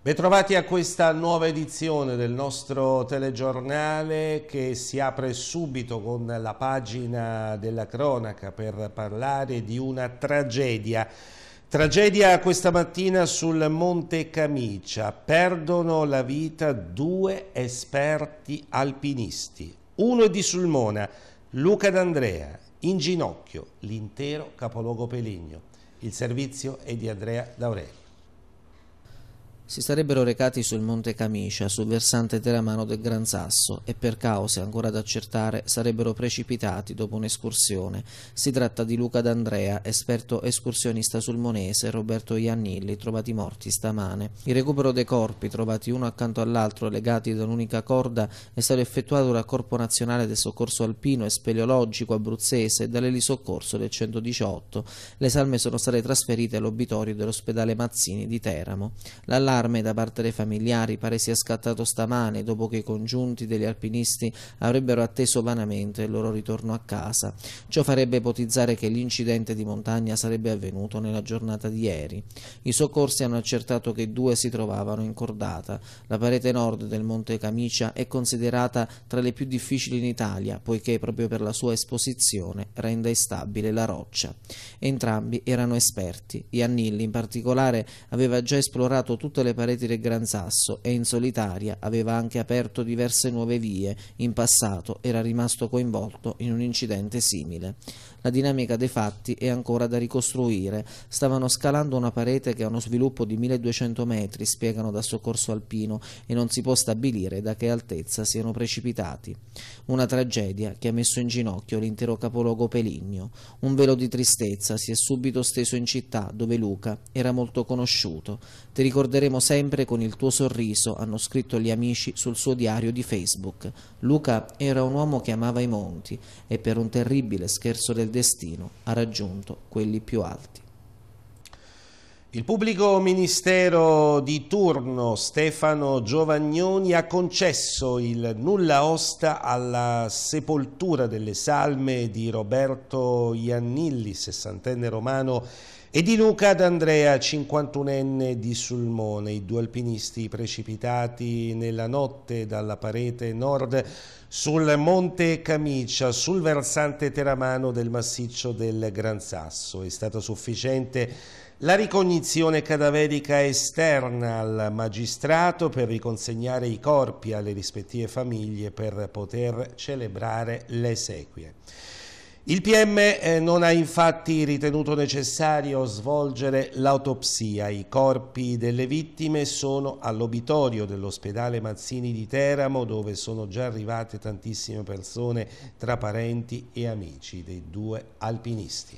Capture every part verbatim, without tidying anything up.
Bentrovati a questa nuova edizione del nostro telegiornale che si apre subito con la pagina della cronaca per parlare di una tragedia. Tragedia questa mattina sul Monte Camicia. Perdono la vita due esperti alpinisti. Uno è di Sulmona, Luca D'Andrea, in ginocchio l'intero capoluogo Peligno. Il servizio è di Andrea D'Aurelio. Si sarebbero recati sul Monte Camicia, sul versante teramano del Gran Sasso, e per cause ancora da accertare sarebbero precipitati dopo un'escursione. Si tratta di Luca D'Andrea, esperto escursionista sulmonese, e Roberto Iannilli, trovati morti stamane. Il recupero dei corpi, trovati uno accanto all'altro legati da un'unica corda, è stato effettuato dal Corpo Nazionale del Soccorso Alpino e Speleologico abruzzese e dall'elisoccorso del centodiciotto. Le salme sono state trasferite all'obitorio dell'ospedale Mazzini di Teramo. L'allarme da parte dei familiari pare sia scattato stamane dopo che i congiunti degli alpinisti avrebbero atteso vanamente il loro ritorno a casa. Ciò farebbe ipotizzare che l'incidente di montagna sarebbe avvenuto nella giornata di ieri. I soccorsi hanno accertato che due si trovavano in cordata. La parete nord del Monte Camicia è considerata tra le più difficili in Italia, poiché proprio per la sua esposizione rende instabile la roccia. Entrambi erano esperti. Iannilli in particolare aveva già esplorato tutte le pareti del Gran Sasso e in solitaria aveva anche aperto diverse nuove vie. In passato era rimasto coinvolto in un incidente simile. La dinamica dei fatti è ancora da ricostruire. Stavano scalando una parete che ha uno sviluppo di milleduecento metri, spiegano da Soccorso Alpino, e non si può stabilire da che altezza siano precipitati. Una tragedia che ha messo in ginocchio l'intero capoluogo Peligno. Un velo di tristezza si è subito steso in città, dove Luca era molto conosciuto. Ti ricorderemo sempre con il tuo sorriso, hanno scritto gli amici sul suo diario di Facebook. Luca era un uomo che amava i monti e per un terribile scherzo del destino ha raggiunto quelli più alti. Il pubblico ministero di turno Stefano Giovagnoni ha concesso il nulla osta alla sepoltura delle salme di Roberto Iannilli, sessantenne romano, e di Luca D'Andrea, cinquantunenne di Sulmone, i due alpinisti precipitati nella notte dalla parete nord sul Monte Camicia, sul versante teramano del massiccio del Gran Sasso. È stata sufficiente la ricognizione cadaverica esterna al magistrato per riconsegnare i corpi alle rispettive famiglie per poter celebrare le esequie. Il P M non ha infatti ritenuto necessario svolgere l'autopsia. I corpi delle vittime sono all'obitorio dell'ospedale Mazzini di Teramo, dove sono già arrivate tantissime persone tra parenti e amici dei due alpinisti.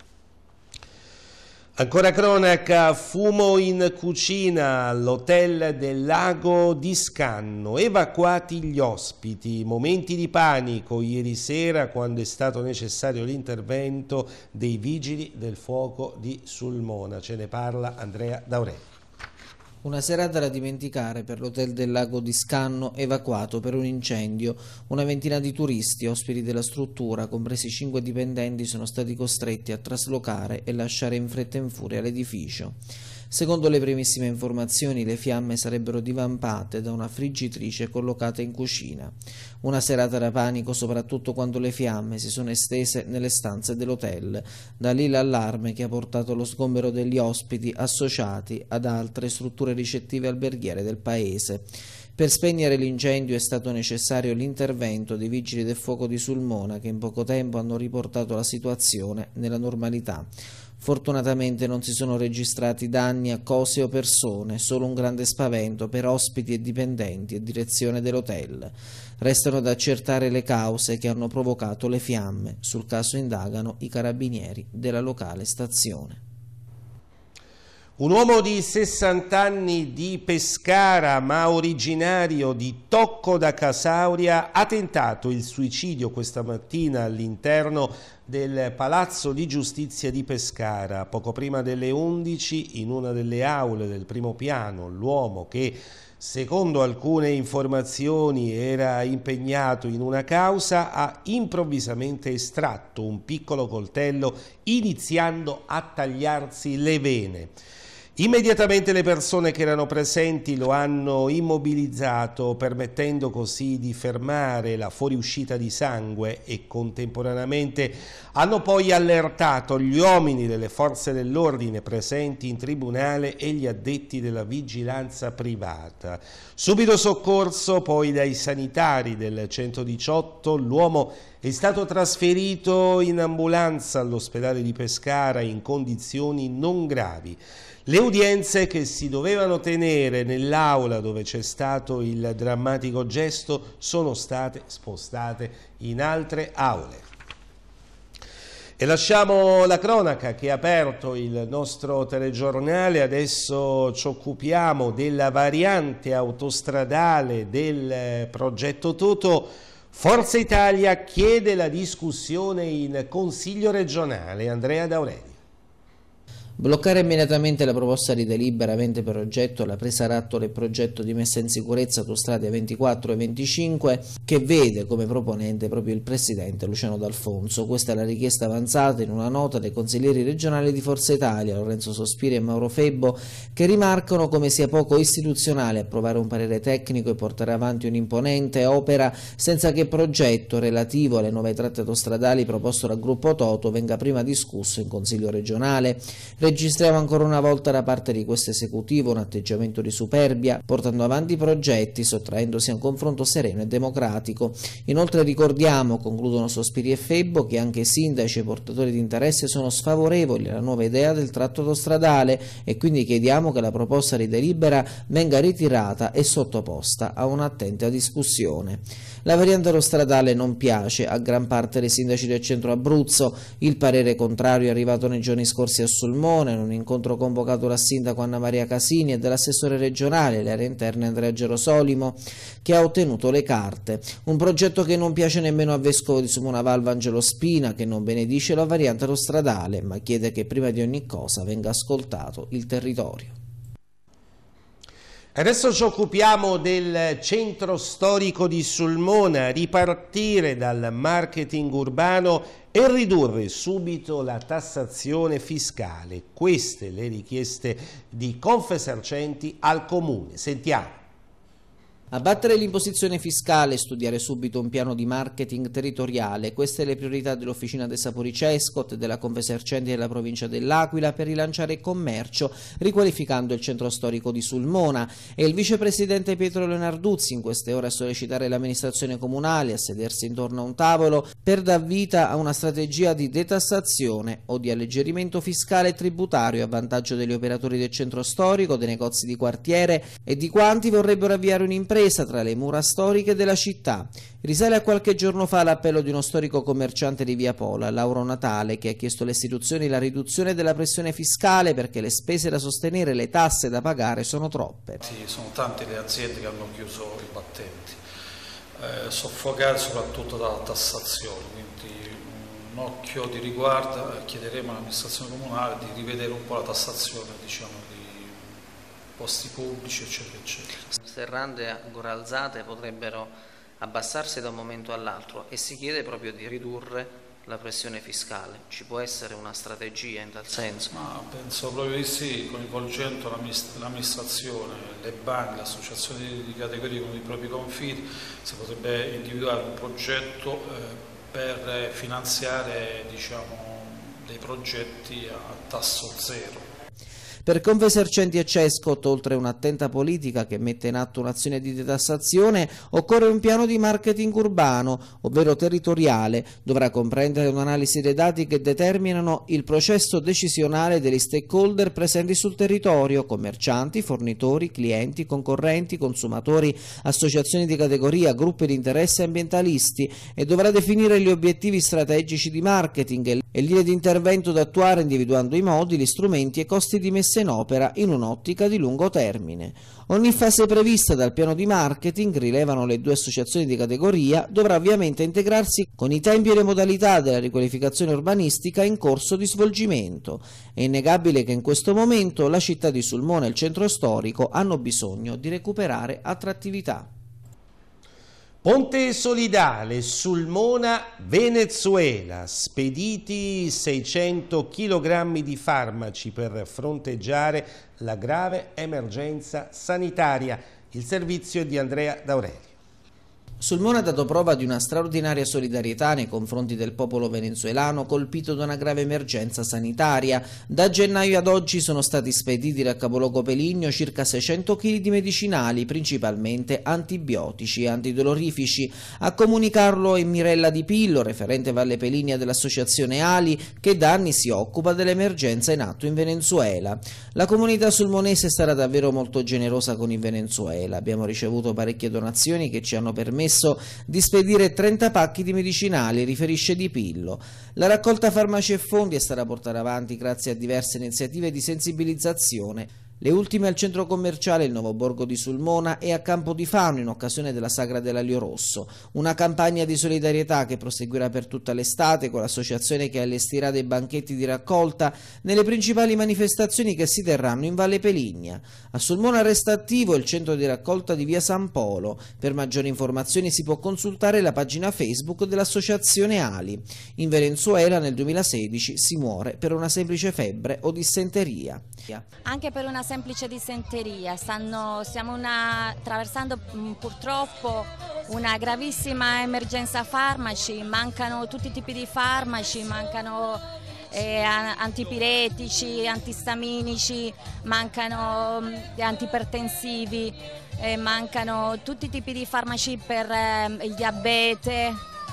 Ancora cronaca, fumo in cucina all'hotel del Lago di Scanno, evacuati gli ospiti, momenti di panico ieri sera quando è stato necessario l'intervento dei vigili del fuoco di Sulmona. Ce ne parla Andrea D'Aurelio. Una serata da dimenticare per l'hotel del Lago di Scanno, evacuato per un incendio. Una ventina di turisti, ospiti della struttura, compresi cinque dipendenti, sono stati costretti a traslocare e lasciare in fretta e in furia l'edificio. Secondo le primissime informazioni, le fiamme sarebbero divampate da una friggitrice collocata in cucina. Una serata da panico soprattutto quando le fiamme si sono estese nelle stanze dell'hotel. Da lì l'allarme che ha portato allo sgombero degli ospiti associati ad altre strutture ricettive alberghiere del paese. Per spegnere l'incendio è stato necessario l'intervento dei vigili del fuoco di Sulmona, che in poco tempo hanno riportato la situazione nella normalità. Fortunatamente non si sono registrati danni a cose o persone, solo un grande spavento per ospiti e dipendenti e direzione dell'hotel. Restano da accertare le cause che hanno provocato le fiamme. Sul caso indagano i carabinieri della locale stazione. Un uomo di sessanta anni di Pescara, ma originario di Tocco da Casauria, ha tentato il suicidio questa mattina all'interno del Palazzo di Giustizia di Pescara. Poco prima delle undici, in una delle aule del primo piano, l'uomo, che secondo alcune informazioni era impegnato in una causa, ha improvvisamente estratto un piccolo coltello iniziando a tagliarsi le vene. Immediatamente le persone che erano presenti lo hanno immobilizzato, permettendo così di fermare la fuoriuscita di sangue, e contemporaneamente hanno poi allertato gli uomini delle forze dell'ordine presenti in tribunale e gli addetti della vigilanza privata. Subito soccorso poi dai sanitari del centodiciotto, l'uomo è stato trasferito in ambulanza all'ospedale di Pescara in condizioni non gravi. Le udienze che si dovevano tenere nell'aula dove c'è stato il drammatico gesto sono state spostate in altre aule. E lasciamo la cronaca che ha aperto il nostro telegiornale. Adesso ci occupiamo della variante autostradale del progetto Toto. Forza Italia chiede la discussione in Consiglio regionale. Andrea D'Aurelio. Bloccare immediatamente la proposta di delibera avente per oggetto la presa d'atto del progetto di messa in sicurezza autostrade ventiquattro e venticinque, che vede come proponente proprio il presidente Luciano D'Alfonso. Questa è la richiesta avanzata in una nota dai consiglieri regionali di Forza Italia, Lorenzo Sospiri e Mauro Febbo, che rimarcano come sia poco istituzionale approvare un parere tecnico e portare avanti un'imponente opera senza che il progetto relativo alle nuove tratte autostradali proposto dal gruppo Toto venga prima discusso in Consiglio regionale. Registriamo ancora una volta da parte di questo esecutivo un atteggiamento di superbia, portando avanti i progetti, sottraendosi a un confronto sereno e democratico. Inoltre ricordiamo, concludono Sospiri e Febbo, che anche i sindaci e i portatori di interesse sono sfavorevoli alla nuova idea del tratto autostradale e quindi chiediamo che la proposta di delibera venga ritirata e sottoposta a un'attenta discussione. La variante autostradale non piace a gran parte dei sindaci del centro Abruzzo. Il parere contrario è arrivato nei giorni scorsi a Sulmone, in un incontro convocato dal sindaco Anna Maria Casini e dall'assessore regionale alle aree interne Andrea Gerosolimo, che ha ottenuto le carte. Un progetto che non piace nemmeno al vescovo di Sumonavalva Angelo Spina, che non benedice la variante autostradale, ma chiede che prima di ogni cosa venga ascoltato il territorio. Adesso ci occupiamo del centro storico di Sulmona, ripartire dal marketing urbano e ridurre subito la tassazione fiscale. Queste le richieste di Confesercenti al Comune. Sentiamo. Abbattere l'imposizione fiscale e studiare subito un piano di marketing territoriale, queste le priorità dell'Officina dei Sapori Cescot e della Confesercenti della provincia dell'Aquila per rilanciare il commercio, riqualificando il centro storico di Sulmona. E il vicepresidente Pietro Leonarduzzi in queste ore a sollecitare l'amministrazione comunale a sedersi intorno a un tavolo per dar vita a una strategia di detassazione o di alleggerimento fiscale e tributario a vantaggio degli operatori del centro storico, dei negozi di quartiere e di quanti vorrebbero avviare un'impresa tra le mura storiche della città. Risale a qualche giorno fa l'appello di uno storico commerciante di Via Pola, Lauro Natale, che ha chiesto alle istituzioni la riduzione della pressione fiscale perché le spese da sostenere e le tasse da pagare sono troppe. Sì, sono tante le aziende che hanno chiuso i battenti, eh, soffocate soprattutto dalla tassazione, quindi un occhio di riguardo. Chiederemo all'amministrazione comunale di rivedere un po' la tassazione, diciamo, di posti pubblici, eccetera, eccetera. Serrande ancora alzate potrebbero abbassarsi da un momento all'altro e si chiede proprio di ridurre la pressione fiscale. Ci può essere una strategia in tal senso? Ma penso proprio di sì, coinvolgendo l'amministrazione, le banche, le associazioni di categorie con i propri confidi, si potrebbe individuare un progetto eh, per finanziare, diciamo, dei progetti a tasso zero. Per Confesercenti e Cescot, oltre un'attenta politica che mette in atto un'azione di detassazione, occorre un piano di marketing urbano, ovvero territoriale. Dovrà comprendere un'analisi dei dati che determinano il processo decisionale degli stakeholder presenti sul territorio, commercianti, fornitori, clienti, concorrenti, consumatori, associazioni di categoria, gruppi di interesse e ambientalisti, e dovrà definire gli obiettivi strategici di marketing e linee di intervento da attuare, individuando i modi, gli strumenti e costi di messa in opera in un'ottica di lungo termine. Ogni fase prevista dal piano di marketing, rilevano le due associazioni di categoria, dovrà ovviamente integrarsi con i tempi e le modalità della riqualificazione urbanistica in corso di svolgimento. È innegabile che in questo momento la città di Sulmona e il centro storico hanno bisogno di recuperare attrattività. Ponte solidale, Sulmona, Venezuela, spediti seicento chilogrammi di farmaci per fronteggiare la grave emergenza sanitaria. Il servizio è di Andrea D'Aurelio. Sulmona ha dato prova di una straordinaria solidarietà nei confronti del popolo venezuelano colpito da una grave emergenza sanitaria. Da gennaio ad oggi sono stati spediti dal capoluogo Peligno circa seicento chili di medicinali, principalmente antibiotici e antidolorifici. A comunicarlo è Mirella Di Pillo, referente Valle Peligna dell'associazione Ali, che da anni si occupa dell'emergenza in atto in Venezuela. La comunità sulmonese è stata davvero molto generosa con il Venezuela. Abbiamo ricevuto parecchie donazioni che ci hanno permesso di spedire trenta pacchi di medicinali, riferisce Di Pillo. La raccolta farmaci e fondi è stata portata avanti grazie a diverse iniziative di sensibilizzazione. Le ultime al centro commerciale Il Nuovo Borgo di Sulmona e a Campo di Fano in occasione della Sagra dell'Aglio Rosso. Una campagna di solidarietà che proseguirà per tutta l'estate con l'associazione che allestirà dei banchetti di raccolta nelle principali manifestazioni che si terranno in Valle Peligna. A Sulmona resta attivo il centro di raccolta di via San Polo. Per maggiori informazioni si può consultare la pagina Facebook dell'associazione Ali. In Venezuela nel duemilasedici si muore per una semplice febbre o dissenteria. Anche per una semplice dissenteria, stanno, stiamo una, attraversando mh, purtroppo una gravissima emergenza farmaci, mancano tutti i tipi di farmaci, mancano eh, antipiretici, antistaminici, mancano mh, antipertensivi, eh, mancano tutti i tipi di farmaci per eh, il diabete.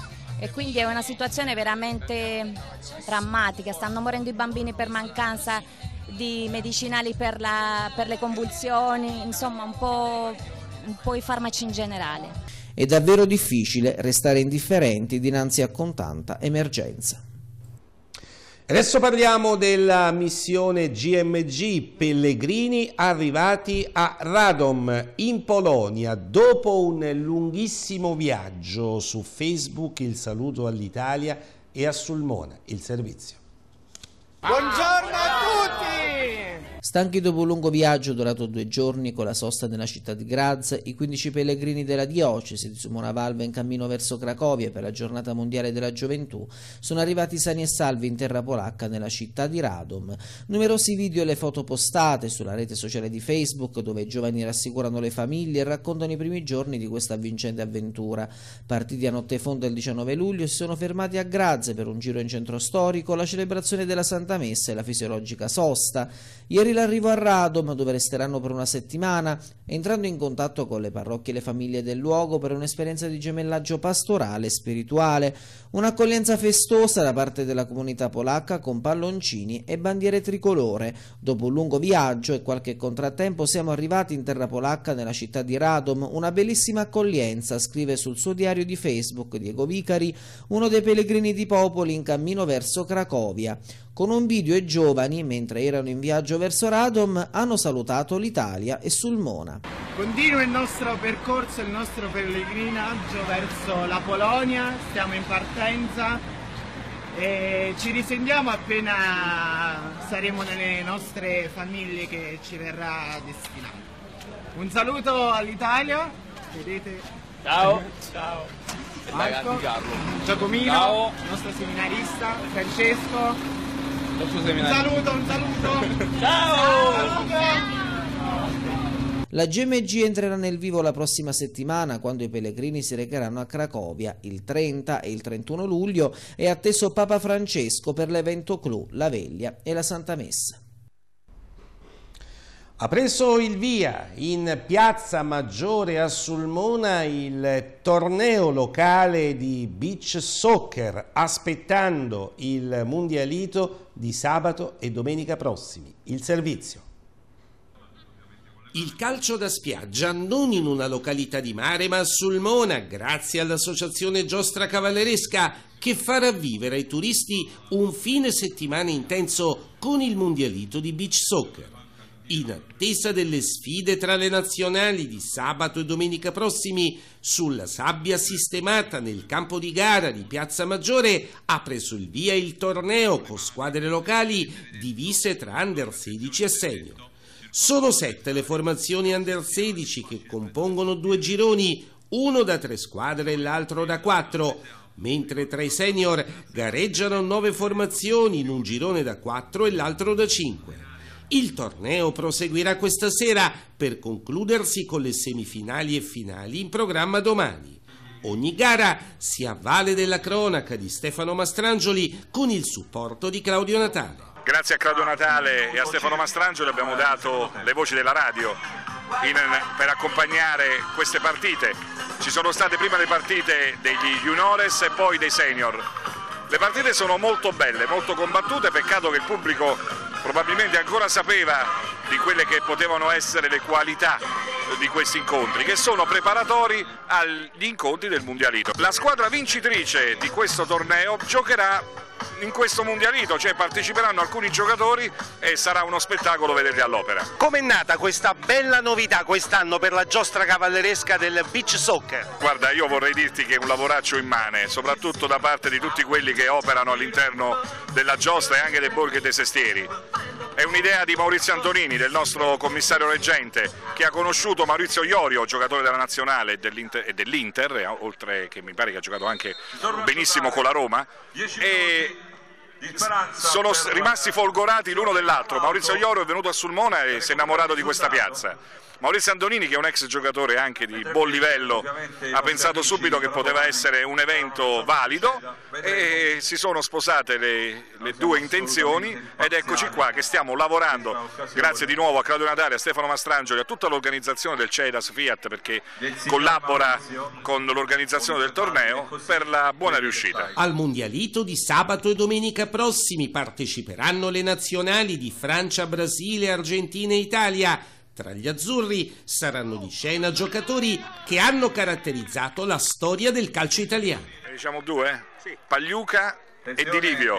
E quindi è una situazione veramente drammatica, stanno morendo i bambini per mancanza di medicinali per, la, per le convulsioni, insomma un po', un po' i farmaci in generale. È davvero difficile restare indifferenti dinanzi a con tanta emergenza. Adesso parliamo della missione G M G Pellegrini arrivati a Radom in Polonia. Dopo un lunghissimo viaggio, su Facebook il saluto all'Italia e a Sulmona il servizio. Buongiorno a tutti! Stanchi dopo un lungo viaggio durato due giorni con la sosta nella città di Graz, i quindici pellegrini della diocesi di Sulmona Valva in cammino verso Cracovia per la giornata mondiale della gioventù sono arrivati sani e salvi in terra polacca nella città di Radom. Numerosi video e le foto postate sulla rete sociale di Facebook, dove i giovani rassicurano le famiglie e raccontano i primi giorni di questa avvincente avventura. Partiti a notte fonda il diciannove luglio, si sono fermati a Graz per un giro in centro storico, la celebrazione della Santa Messa e la fisiologica sosta. Ieri l'arrivo a Radom, dove resteranno per una settimana, entrando in contatto con le parrocchie e le famiglie del luogo per un'esperienza di gemellaggio pastorale e spirituale, un'accoglienza festosa da parte della comunità polacca con palloncini e bandiere tricolore. Dopo un lungo viaggio e qualche contrattempo siamo arrivati in terra polacca nella città di Radom, una bellissima accoglienza, scrive sul suo diario di Facebook Diego Vicari, uno dei pellegrini di Popoli in cammino verso Cracovia. Con un video i giovani, mentre erano in viaggio verso Radom, hanno salutato l'Italia e Sulmona. Continua il nostro percorso, il nostro pellegrinaggio verso la Polonia, stiamo in partenza e ci risentiamo appena saremo nelle nostre famiglie che ci verrà destinato. Un saluto all'Italia, vedete? Ciao! Ciao! Marco, Giacomino, ciao. Il nostro seminarista, Francesco. Un Saluto, saluto, un saluto! ciao! La G M G entrerà nel vivo la prossima settimana, quando i pellegrini si recheranno a Cracovia. Il trenta e il trentuno luglio è atteso Papa Francesco per l'evento clou, la veglia e la Santa Messa. Ha preso il via in Piazza Maggiore a Sulmona il torneo locale di beach soccer, aspettando il mondialito di sabato e domenica prossimi. Il servizio. Il calcio da spiaggia non in una località di mare ma a Sulmona, grazie all'associazione Giostra Cavalleresca, che farà vivere ai turisti un fine settimana intenso con il mondialito di beach soccer. In attesa delle sfide tra le nazionali di sabato e domenica prossimi, sulla sabbia sistemata nel campo di gara di Piazza Maggiore ha preso il via il torneo con squadre locali divise tra under sedici e senior. Sono sette le formazioni under sedici che compongono due gironi, uno da tre squadre e l'altro da quattro, mentre tra i senior gareggiano nove formazioni in un girone da quattro e l'altro da cinque. Il torneo proseguirà questa sera per concludersi con le semifinali e finali in programma domani. Ogni gara si avvale della cronaca di Stefano Mastrangioli con il supporto di Claudio Natale. Grazie a Claudio Natale e a Stefano Mastrangioli abbiamo dato le voci della radio in, per accompagnare queste partite. Ci sono state prima le partite degli juniores e poi dei senior. Le partite sono molto belle, molto combattute, peccato che il pubblico probabilmente ancora sapeva di quelle che potevano essere le qualità di questi incontri, che sono preparatori agli incontri del Mundialito. La squadra vincitrice di questo torneo giocherà in questo Mundialito, cioè parteciperanno alcuni giocatori e sarà uno spettacolo vederli all'opera. Com'è nata questa bella novità quest'anno per la giostra cavalleresca del beach soccer? Guarda, io vorrei dirti che è un lavoraccio immane, soprattutto da parte di tutti quelli che operano all'interno della giostra e anche dei borghi e dei sestieri. È un'idea di Maurizio Antonini, del nostro commissario reggente, che ha conosciuto Maurizio Iorio, giocatore della Nazionale e dell'Inter, oltre che mi pare che ha giocato anche benissimo con la Roma, e sono rimasti folgorati l'uno dell'altro. Maurizio Iorio è venuto a Sulmona e si è innamorato di questa piazza. Maurizio Antonini, che è un ex giocatore anche di buon livello, ha pensato subito che poteva essere un evento valido e si sono sposate le, le due intenzioni ed eccoci qua che stiamo lavorando, grazie di nuovo a Claudio Natale, a Stefano Mastrangioli, a tutta l'organizzazione del Cedas Fiat, perché collabora con l'organizzazione del torneo, per la buona riuscita. Al Mundialito di sabato e domenica prossimi parteciperanno le nazionali di Francia, Brasile, Argentina e Italia. Tra gli azzurri saranno di scena giocatori che hanno caratterizzato la storia del calcio italiano. Diciamo due? Sì. Pagliuca e Di Livio.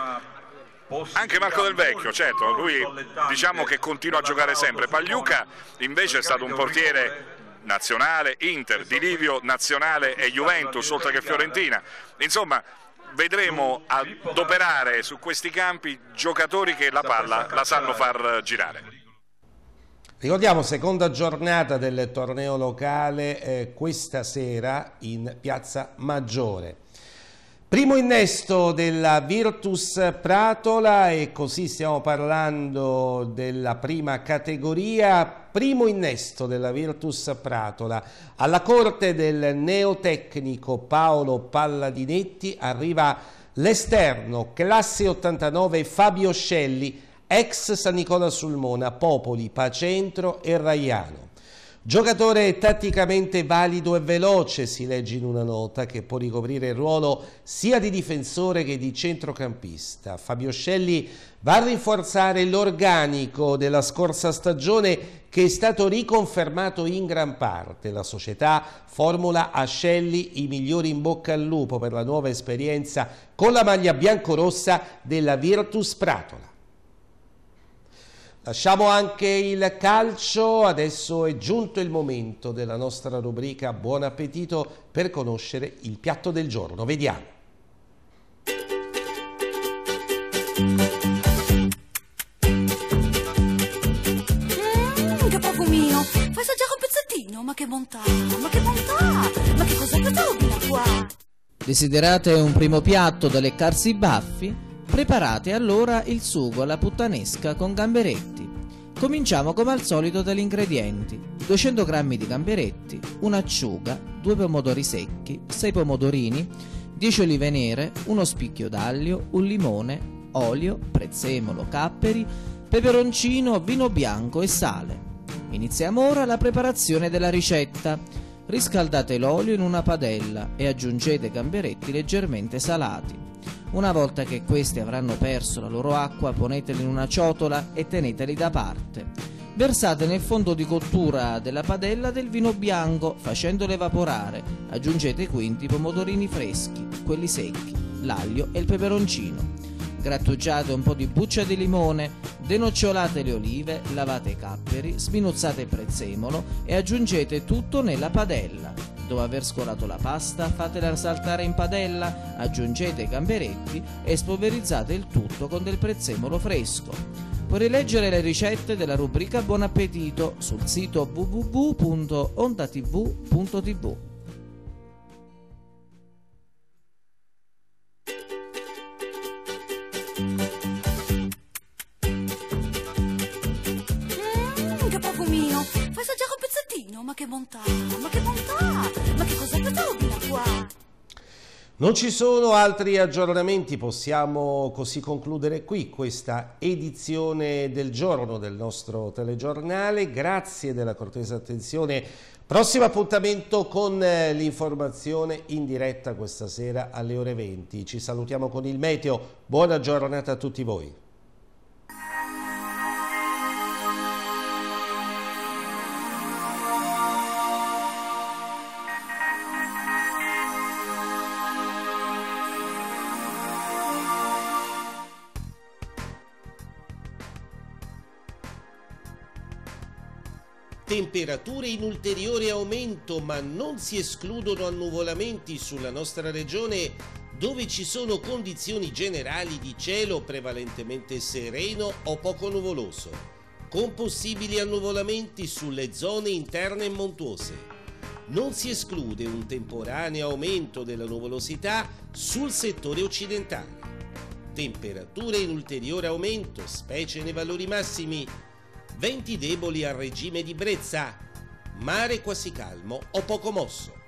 Anche Marco Del Vecchio, certo, lui diciamo che continua a giocare sempre. Pagliuca invece è stato un portiere nazionale, Inter, Di Livio nazionale e Juventus, oltre che Fiorentina. Insomma, vedremo adoperare su questi campi giocatori che la palla la sanno far girare. Ricordiamo, seconda giornata del torneo locale eh, questa sera in Piazza Maggiore. Primo innesto della Virtus Pratola, e così stiamo parlando della prima categoria. Primo innesto della Virtus Pratola. Alla corte del neotecnico Paolo Palladinetti arriva l'esterno, classe ottantanove, Fabio Scelli, ex San Nicola Sulmona, Popoli, Pacentro e Raiano. Giocatore tatticamente valido e veloce, si legge in una nota, che può ricoprire il ruolo sia di difensore che di centrocampista. Fabio Scelli va a rinforzare l'organico della scorsa stagione, che è stato riconfermato in gran parte. La società formula a Scelli i migliori in bocca al lupo per la nuova esperienza con la maglia biancorossa della Virtus Pratola. Lasciamo anche il calcio, adesso è giunto il momento della nostra rubrica Buon appetito per conoscere il piatto del giorno. Vediamo. Mmm, che profumino! Fai assaggiare un pezzettino? Ma che bontà! Ma che bontà! Ma che cos'è questa robina qua? Desiderate un primo piatto da leccarsi i baffi? Preparate allora il sugo alla puttanesca con gamberetti. Cominciamo come al solito dagli ingredienti: duecento grammi di gamberetti, un'acciuga, due pomodori secchi, sei pomodorini, dieci olive nere, uno spicchio d'aglio, un limone, olio, prezzemolo, capperi, peperoncino, vino bianco e sale. Iniziamo ora la preparazione della ricetta. Riscaldate l'olio in una padella e aggiungete gamberetti leggermente salati. Una volta che questi avranno perso la loro acqua, poneteli in una ciotola e teneteli da parte. Versate nel fondo di cottura della padella del vino bianco, facendolo evaporare. Aggiungete quindi i pomodorini freschi, quelli secchi, l'aglio e il peperoncino. Grattugiate un po' di buccia di limone, denocciolate le olive, lavate i capperi, sminuzzate il prezzemolo e aggiungete tutto nella padella. Dopo aver scolato la pasta, fatela saltare in padella, aggiungete i gamberetti e spolverizzate il tutto con del prezzemolo fresco. Puoi rileggere le ricette della rubrica Buon appetito sul sito w w w punto onda t v punto t v. bontà, ma che bontà, ma che cosa trova qua? Non ci sono altri aggiornamenti, possiamo così concludere qui questa edizione del giorno del nostro telegiornale. Grazie della cortese attenzione. Prossimo appuntamento con l'informazione in diretta questa sera alle ore venti. Ci salutiamo con il meteo. Buona giornata a tutti voi. Temperature in ulteriore aumento, ma non si escludono annuvolamenti sulla nostra regione, dove ci sono condizioni generali di cielo prevalentemente sereno o poco nuvoloso, con possibili annuvolamenti sulle zone interne e montuose. Non si esclude un temporaneo aumento della nuvolosità sul settore occidentale. Temperature in ulteriore aumento, specie nei valori massimi. Venti deboli al regime di brezza, mare quasi calmo o poco mosso.